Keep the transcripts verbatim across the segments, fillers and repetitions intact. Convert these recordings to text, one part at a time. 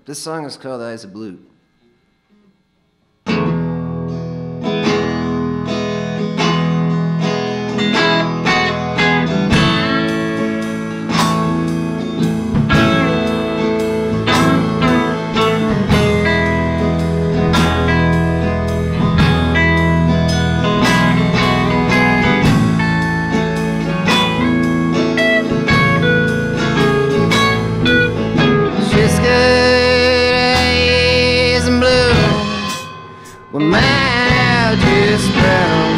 This song is called Eyes of Blue. When my eyes just brown,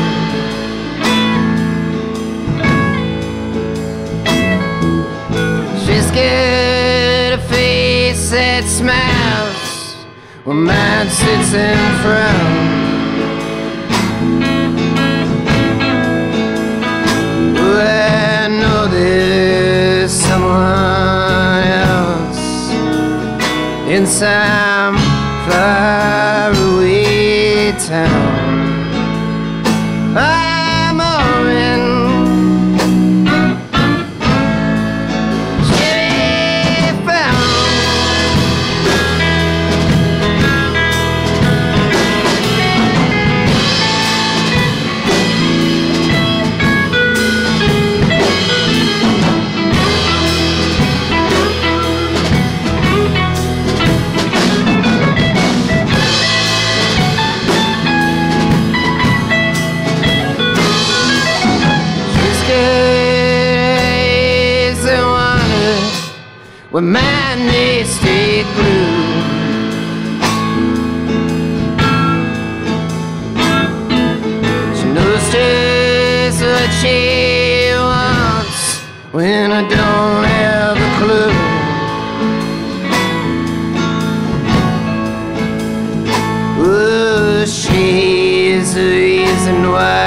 she's got a face that smiles when mine sits and frowns. Well, I know there's someone else in some far away town. I'm all in Chevy found. With my knees stay glued, she knows just what she wants when I don't have a clue. Oh, she's the reason why